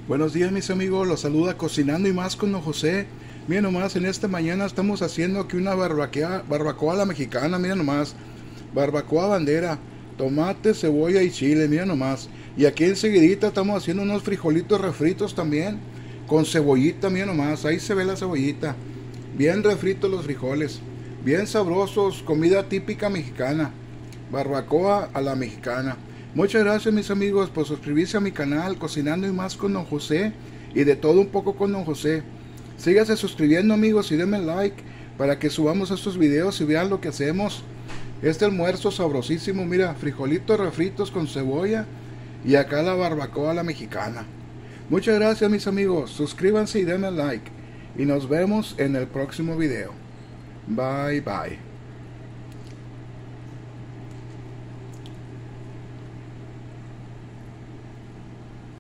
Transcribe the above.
Buenos días mis amigos, los saluda Cocinando y Más con don José. Miren nomás, en esta mañana estamos haciendo aquí una barbacoa a la mexicana, miren nomás. Barbacoa bandera, tomate, cebolla y chile, miren nomás. Y aquí enseguidita estamos haciendo unos frijolitos refritos también, con cebollita, miren nomás, ahí se ve la cebollita. Bien refritos los frijoles, bien sabrosos, comida típica mexicana. Barbacoa a la mexicana. Muchas gracias mis amigos por suscribirse a mi canal Cocinando y Más con don José y de todo un poco con don José. Síganse suscribiendo amigos y denme like para que subamos estos videos y vean lo que hacemos. Este almuerzo sabrosísimo, mira, frijolitos refritos con cebolla y acá la barbacoa a la mexicana. Muchas gracias mis amigos, suscríbanse y denme like y nos vemos en el próximo video. Bye bye.